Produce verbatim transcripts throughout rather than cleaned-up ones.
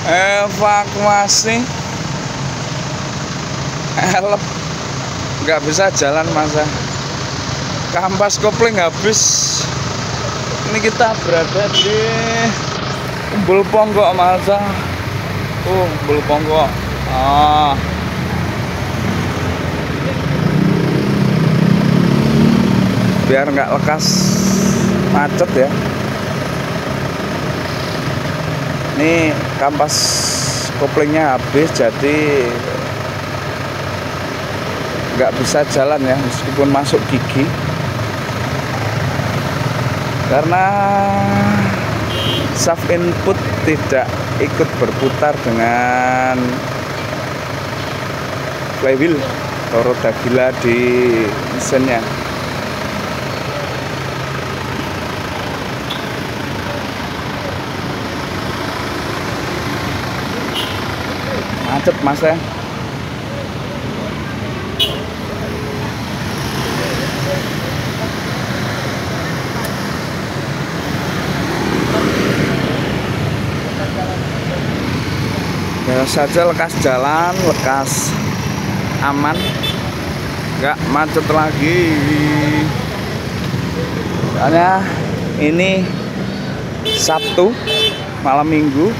Evakuasi elep, nggak bisa jalan masa. Kampas kopling habis. Ini kita berada di Umbul Ponggok masa. Uh, Umbul Ponggok. Ah. Biar nggak lekas macet ya. Ini kampas koplingnya habis, jadi nggak bisa jalan ya, meskipun masuk gigi, karena shaft input tidak ikut berputar dengan flywheel atau roda gila di mesinnya. Macet mas ya. Ya saja lekas jalan, lekas aman, nggak macet lagi. Soalnya ini Sabtu malam minggu.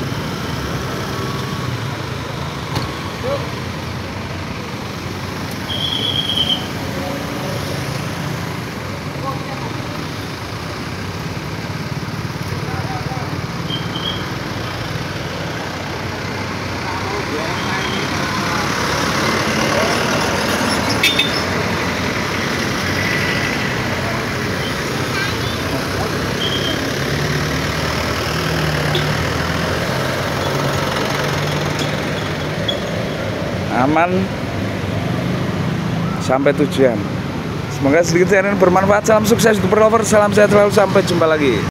Aman sampai tujuan. Semoga sedikit ini bermanfaat. Salam sukses untuk Perlover. Salam sehat selalu. Sampai jumpa lagi.